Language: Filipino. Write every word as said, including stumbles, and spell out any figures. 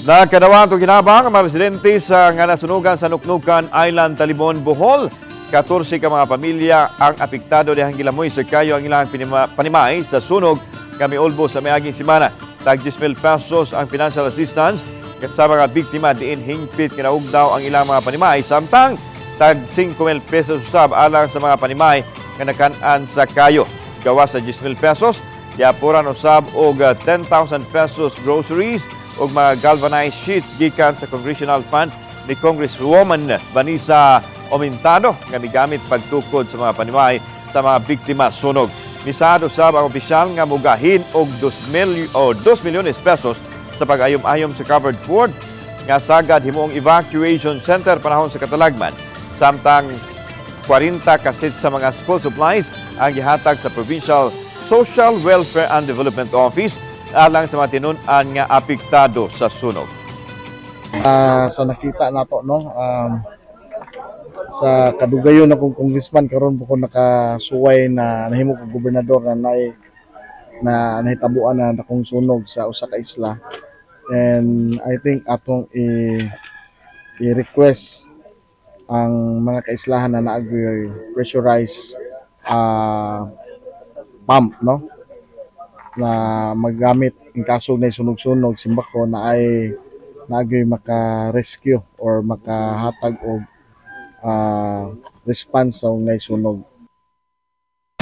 Nakadawat o ginabang ang mga residente sa nga nasunugan sa Nuknukan Island, Talibon, Bohol. katorse ka mga pamilya ang apektado dihang gilamoy sa kayo ang ilang pinima, panimay sa sunog kami ulbo sa mayaging simana. Tag ten mil pesos ang financial assistance kat sa mga biktima diin hingpit kinaugdaw ang ilang mga panimay samtang tag five mil pesos usab alang sa mga panimay nga nakan-an sa kayo. Gawas sa ten mil pesos, diapuran usab og ten thousand pesos groceries ug mga galvanized sheets gikan sa Congressional Fund ni Congresswoman Vanessa Omintado nga migamit pagtukod sa mga panimay sa mga biktima sunog. Misado sab ang opisyal nga mugahin og two million o two milyones pesos sa pag-ayom-ayom sa covered fort nga sagad himuong evacuation center panahon sa katalagman. Samtang forty ka set sa mga school supplies ang gihatag sa Provincial Social Welfare and Development Office alang sa mga tinun-an nga apektado sa sunog. Uh, sa nakita nato no um, sa kadugayon akong congressman karon po ko nakasuway na nahimo kong gobernador na nay na nahitabuan na akong sunog sa usa ka isla, and I think atong i i-request ang mga kaislahan na naagyoy pressurized uh, pump no na magamit in kaso na sunog-sunog simbako na ay naagyoy maka-rescue or makahatag og uh, response sa nay sunog.